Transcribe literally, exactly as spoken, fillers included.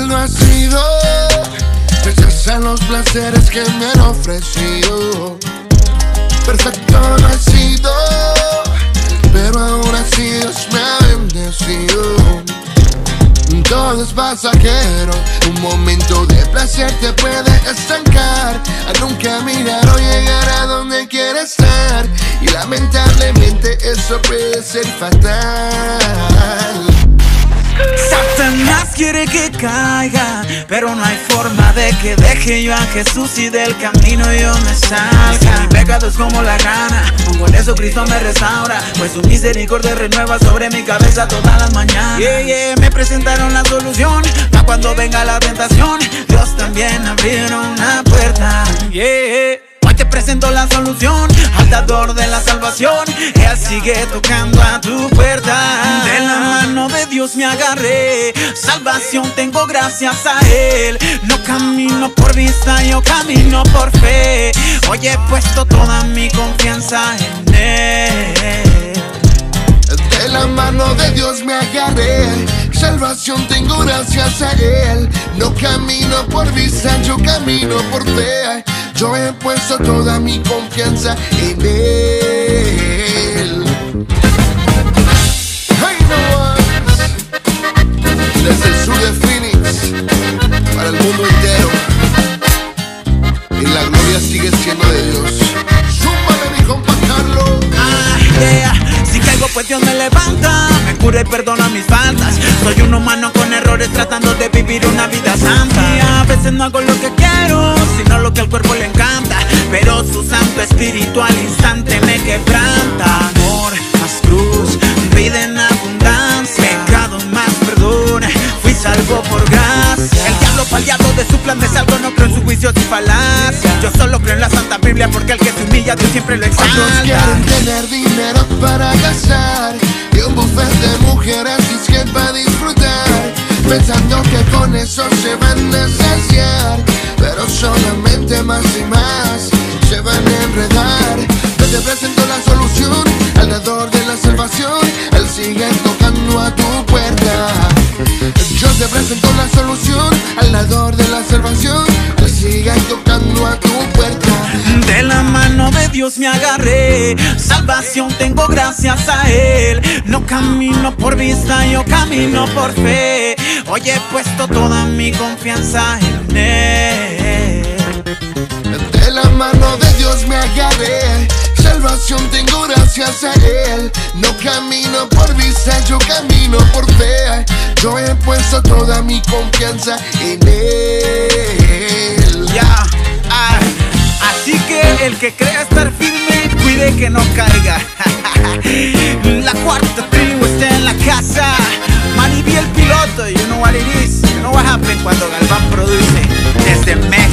Fiel no ha sido, rechazan los placeres que me han ofrecido. Perfecto no ha sido, pero ahora sí Dios me ha bendecido. Todo es pasajero, un momento de placer te puede estancar a nunca mirar o llegar a donde quieres estar. Y lamentablemente eso puede ser fatal. Satanás quiere que caiga, pero no hay forma de que deje yo a Jesús y del camino yo me salga. Mi pecado es como la rana, con eso Cristo me restaura, pues su misericordia renueva sobre mi cabeza todas las mañanas. Yeah, yeah, me presentaron la solución, para cuando venga la tentación, Dios también abrieron una puerta. Yeah. Hoy te presento la solución, al dador de la salvación, Él sigue tocando a tu puerta. De la mano de Dios me agarré, salvación tengo gracias a Él. No camino por vista, yo camino por fe. Hoy he puesto toda mi confianza en Él. De la mano de Dios me agarré, salvación tengo gracias a Él. No camino por vista, yo camino por fe. Yo he puesto toda mi confianza en Él. Hey, no más. Desde el sur de Phoenix para el mundo entero, y la gloria sigue siendo de Dios. Súmale, mi compa Carlos. Ah, yeah. Si caigo pues Dios me levanta, me cura y perdona mis faltas. Soy un humano con errores tratando de vivir una vida santa. Y a veces no hago lo que quiero, sino lo que al cuerpo le encanta, pero su santo espíritu al instante me quebranta. Amor más cruz, vida en abundancia, pecado más perdón, fui salvo por gracia. El diablo paliado de su plan de salvo, no creo en sus juicios y falacias. Yo solo creo en la Santa Biblia, porque el que se humilla Dios siempre lo exalta. Otros quieren tener dinero para gastar y un buffet de mujeres y que para disfrutar, pensando que con eso se van a saciar, pero solamente más y más se van a enredar. Yo te presento la solución, al dador de la salvación, Él sigue tocando a tu puerta. Yo te presento la solución, al dador de la salvación, Él sigue tocando a tu puerta. De la mano de Dios me agarré, salvación tengo gracias a Él. No camino por vista, yo camino por fe. Hoy he puesto toda mi confianza en Él. De la mano de Dios me agarré, salvación tengo gracias a Él. No camino por vista, yo camino por fe. Yo he puesto toda mi confianza en Él. Ya, yeah. ah, así que el que crea estar firme, cuide que no caiga. La cuarta tribu está en la casa. Manny B el piloto, you know what it is, you know what happens cuando Galván produce desde México.